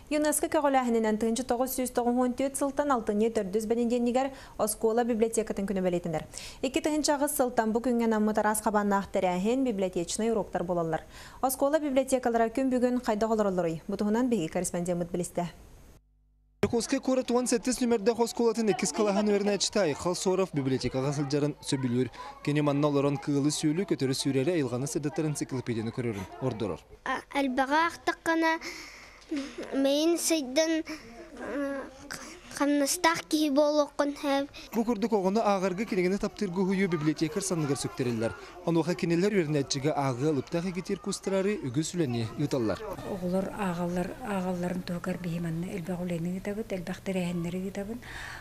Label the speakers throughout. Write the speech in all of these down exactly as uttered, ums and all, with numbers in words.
Speaker 1: ЮНЕСКО көгөләһінен тыгынчы тогуз жүз тогуз төрт сылтан алтынчы төрдүз бененденигер Оскола библиотекатын күнө белетинер. Эки тыгынчагы сылтан бу күнгө намытар аскабаннах терәһен библиотечный уроктар болалар. Оскола библиотекалара күн бүгүн кайда олоролорой. Бутугунан беги корреспондент билисте.
Speaker 2: Коске корот он сеттес номерде хосколатын экис калахан вернечтай Халсоров библиотекага сылжарын сөбүлүр. Кене манна олорон кылы сүйүлү көтөрү сүйрери айылганы сыдаттар энциклопедияны көрөрүн ордорор.
Speaker 3: Албага актаккана мен сейден Каннастах ки болоккон хәп.
Speaker 2: Бу күрдүк огону агыргы кенегени таптыргы хую библиотекар санныгар сөктөреллер. Онуха кенелер вернечиге агы лыптагы кетер кустырары үгү сүлени юталлар.
Speaker 4: Оглар агалар агалларын тогар бейманны элбагулени гитабыт, элбахтерәһеннәре гитабын.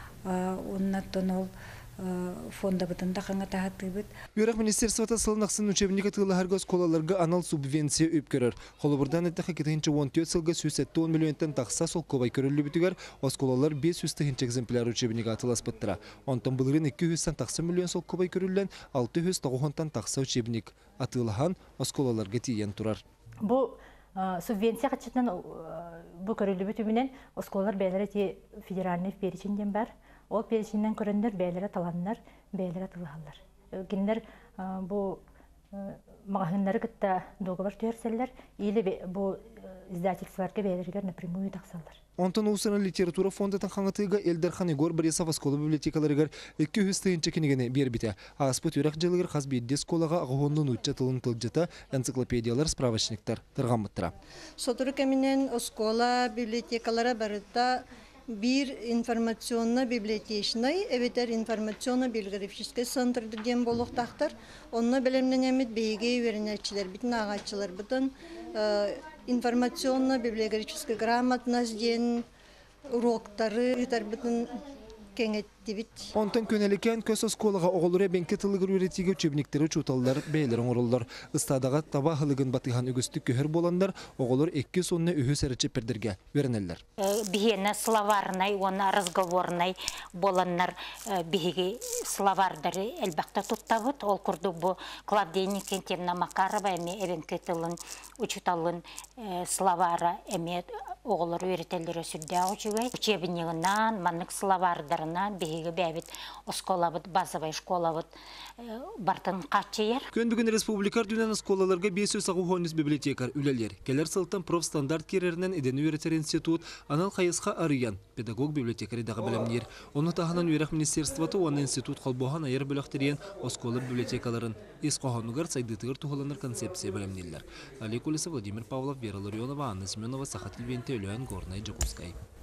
Speaker 4: Оннан ол фонда бытында хаңа тахатыбыт.
Speaker 2: Бюрок министерството сылнаксын учебник атылы һәр школаларга анал субвенция үп көрөр. Холобурдан эттәхә кетенче он төрт сылга жүз сексен миллионтан такса сол кобай көрүлү бүтүгөр. Осколалар беш жүз экземпляр учебник атылас быттыра. Онтан булырын эки жүздөн такса миллион сол кобай көрүлгән, алты жүз тогуздан такса учебник атылган осколаларга тиен турар.
Speaker 5: Бу субвенция качытынан бу көрүлү бүтүмүнен осколалар бәйләре федеральный перечинден бар. Ол перечиннен көрөндөр бәйләре таланнар, бәйләре тылганлар. Киндер бу магазиннары кытта договор төөрсәлләр, или бу издательстволарга бәйләргә напрямую таксалар.
Speaker 2: Онтан усына литература фондатын хаңатыга Элдерхан Егор Борисов оскола библиотекаларыгар эки жүз тыйынча кенегене бербите. Аспыт үрәк жылыгыр хазбидде сколага агоннун учча тылын тылжата энциклопедиялар, справочниктар тырганмыттыра.
Speaker 6: Сотурка менен оскола библиотекалара барыта bir информационно-библиотечный, эветер информационно-библиографический центр деген болуктактар. Онны белемненемит бейге вернечилер, битин агачылар, бутун информационно-библиографический грамотность ден уроктары, битер бутун кеңеттибит.
Speaker 2: Онтан көнеликен көс осколага оголуре бенке тылыгыр үретиге учебниктери чуталлар бейлерин ороллар. Ыстадага таба хылыгын батыган үгүстү көһөр боландар оголор эки сонны үһү серече пердерге вернеллер.
Speaker 7: Бихене словарный, она разговорный боланнар биһиги словардары элбакта туттабыт. Ол курду бу Клавдия Кентьевна Макарова эме эбенке тылын учуталын словара эме оголор үретеллери сүрдө учугай. Учебнигинан маннык словардарынан биһиги бәбит осколабыт, базовый школабыт бартын качыер.
Speaker 2: Көн бүгүн республикар дүнен осколаларга беш жүз агугонус библиотекар үлелер. Келер сылтан профстандарт кереринен эдени үйрөтер институт анал кайыска арыян педагог библиотекари дагы белемнер. Оны таханан үйрөк министерството он институт колбохан айыр бөлөктөрен оскола библиотекаларын эскохонугар сайдытыгыр тухаланыр концепция белемнерлер. Олег Улисов, Владимир Павлов, Вера Ларионова, Анна Семенова, Сахат Львенте, Ульян Горная, Джакускай.